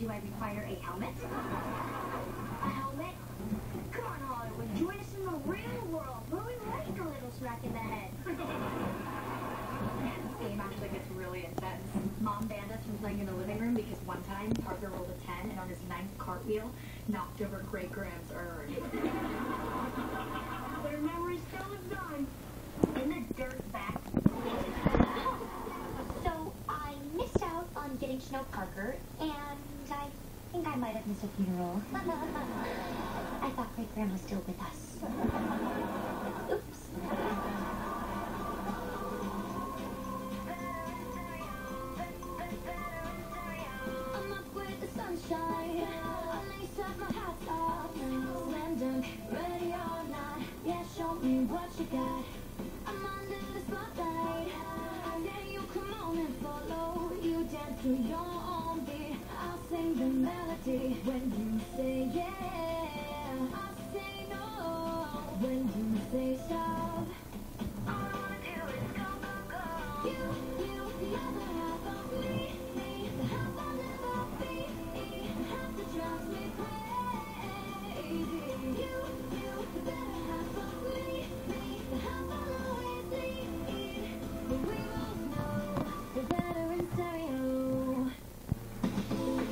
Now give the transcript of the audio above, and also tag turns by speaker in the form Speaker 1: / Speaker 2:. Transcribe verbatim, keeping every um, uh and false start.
Speaker 1: do I require a helmet? A helmet? Come on, Hollywood, join us in the real world where we like a little smack in the head.
Speaker 2: This game actually gets really intense. Mom banned us from playing in the living room because one time Parker rolled a ten and on his ninth cartwheel knocked over Great Graham's urn.
Speaker 1: Their memory still lives on. In the dirt back.
Speaker 3: So I missed out on getting to know Parker, and I think I might have missed a funeral. I thought Great Graham was still with us. Oops. I'm up with the sunshine. I lace up my hats off. Slam dunk, ready or not. Yeah, show me what you got. I'm under the spotlight. Yeah, you come on and follow. You dance to your own beat. I'll sing the melody when you say yeah.